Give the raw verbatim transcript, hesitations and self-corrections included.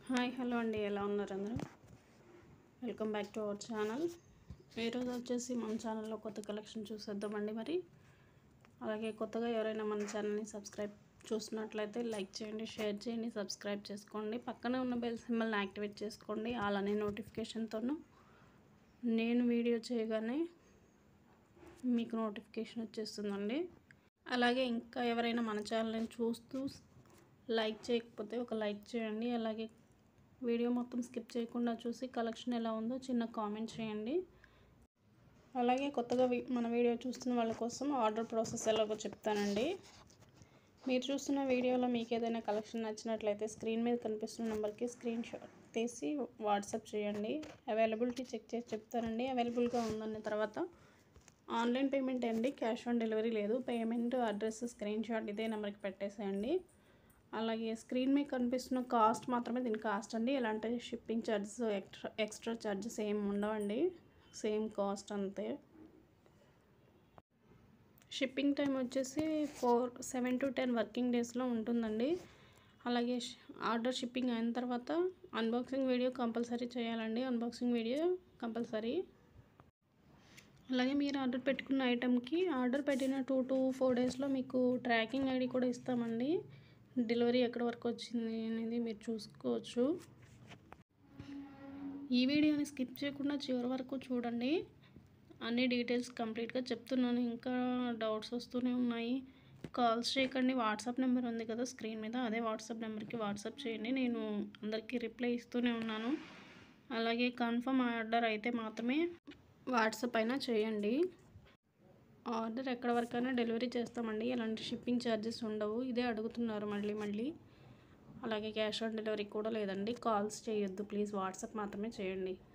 Hi hello అండి, ఎలా ఉన్నారు అందరూ? Welcome back to our channel. ఈరోజు వచ్చేసి మన ఛానల్లో కొత్త కలెక్షన్ చూసేద్దామండి. మరి అలాగే కొత్తగా ఎవరైనా మన ఛానల్ని సబ్స్క్రైబ్ చూస్తున్నట్లయితే లైక్ చేయండి, షేర్ చేయండి, సబ్స్క్రైబ్ చేసుకోండి. పక్కనే ఉన్న బెల్ సింబల్ని యాక్టివేట్ చేసుకోండి. అలానే నోటిఫికేషన్తోనూ నేను వీడియో చేయగానే మీకు నోటిఫికేషన్ వచ్చేస్తుందండి. అలాగే ఇంకా ఎవరైనా మన ఛానల్ని చూస్తూ లైక్ చేయకపోతే ఒక లైక్ చేయండి. అలాగే వీడియో మొత్తం స్కిప్ చేయకుండా చూసి కలెక్షన్ ఎలా ఉందో చిన్న కామెంట్ చేయండి. అలాగే కొత్తగా మన వీడియో చూస్తున్న వాళ్ళ కోసం ఆర్డర్ ప్రాసెస్ ఎలాగో చెప్తానండి. మీరు చూస్తున్న వీడియోలో మీకు ఏదైనా కలెక్షన్ నచ్చినట్లయితే స్క్రీన్ మీద కనిపిస్తున్న నెంబర్కి స్క్రీన్ షాట్ తీసి వాట్సాప్ చేయండి. అవైలబిలిటీ చెక్ చేసి చెప్తానండి. అవైలబుల్గా ఉందన్న తర్వాత ఆన్లైన్ పేమెంట్ అండి, క్యాష్ ఆన్ డెలివరీ లేదు. పేమెంట్ అడ్రస్ స్క్రీన్ షాట్ ఇదే నెంబర్కి పెట్టేసేయండి. అలాగే స్క్రీన్ మీద కనిపిస్తున్న కాస్ట్ మాత్రమే దీని కాస్ట్ అండి. ఎలాంటి shipping charges extra extra charges ఏమి ఉండవండి, సేమ్ కాస్ట్ అంతే. షిప్పింగ్ టైం వచ్చేసి four seven to ten working డేస్లో ఉంటుందండి. అలాగే ఆర్డర్ షిప్పింగ్ అయిన తర్వాత అన్బాక్సింగ్ వీడియో కంపల్సరీ చేయాలండి. Unboxing video compulsory. అలాగే మీరు ఆర్డర్ పెట్టుకున్న ఐటెంకి ఆర్డర్ పెట్టిన టూ టు ఫోర్ డేస్లో మీకు ట్రాకింగ్ ఐడి కూడా ఇస్తామండి. డెలివరీ ఎక్కడి వరకు వచ్చింది అనేది మీరు చూసుకోవచ్చు. ఈ వీడియోని స్కిప్ చేయకుండా చివరి వరకు చూడండి. అన్ని డీటెయిల్స్ కంప్లీట్గా చెప్తున్నాను. ఇంకా డౌట్స్ వస్తూనే ఉన్నాయి. కాల్స్ చేయకండి. వాట్సాప్ నెంబర్ ఉంది కదా స్క్రీన్ మీద, అదే వాట్సాప్ నెంబర్కి వాట్సాప్ చేయండి. నేను అందరికీ రిప్లై ఇస్తూనే ఉన్నాను. అలాగే కన్ఫర్మ్ ఆర్డర్ అయితే మాత్రమే వాట్సాప్ అయినా చేయండి. ఆర్డర్ ఎక్కడ వరకైనా డెలివరీ చేస్తామండి. ఎలాంటి షిప్పింగ్ ఛార్జెస్ ఉండవు. ఇదే అడుగుతున్నారు మళ్ళీ మళ్ళీ. అలాగే క్యాష్ ఆన్ డెలివరీ కూడా లేదండి. కాల్స్ చేయొద్దు ప్లీజ్, వాట్సాప్ మాత్రమే చేయండి.